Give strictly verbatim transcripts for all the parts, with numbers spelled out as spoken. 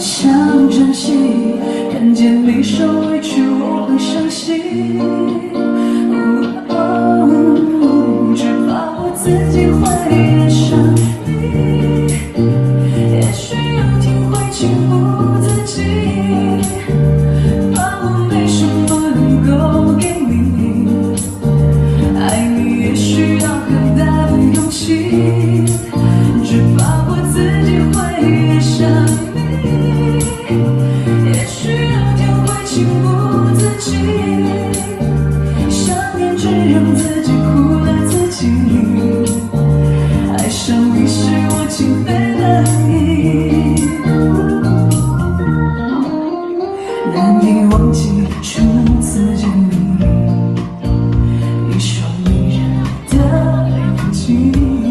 想珍惜，看见你受委屈我会伤心，哦，只怕我自己会爱上你，也许有天会情不自禁，怕我没什么能够给你，爱你也需要很大的勇气，只怕我自己会爱上你，也许有天会情不自禁，想念只让自己苦了自己，爱上你是我情非得已，难以忘记初次见你，一双迷人的眼睛，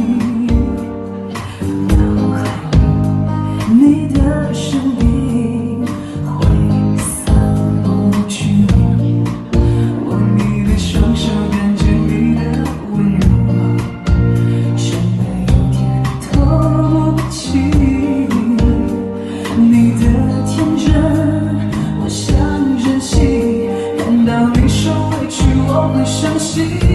脑海里你的身影挥散不去，握你的双手，感觉你的温柔，真的有点透不起你的天真，我想珍惜，看到你受委屈我会伤心。